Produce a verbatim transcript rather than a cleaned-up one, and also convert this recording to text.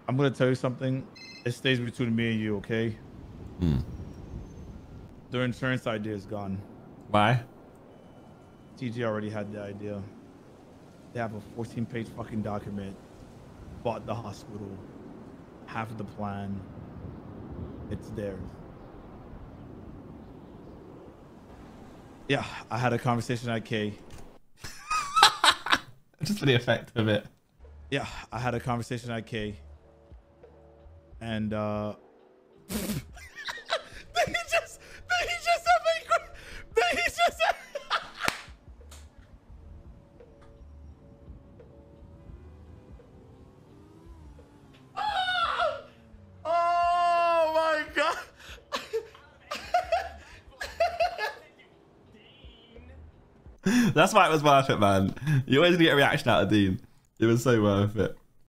I'm gonna tell you something. It stays between me and you, okay? Hmm. Their insurance idea is gone. Why? T J already had the idea. They have a fourteen page fucking document. Bought the hospital. Half of the plan. It's theirs. Yeah, I had a conversation at K. Just for the effect of it. Yeah, I had a conversation at K. And uh then he just then he just had me then he just had oh, oh my god. That's why it was worth it, man. You always get a reaction out of Dean. It was so worth it.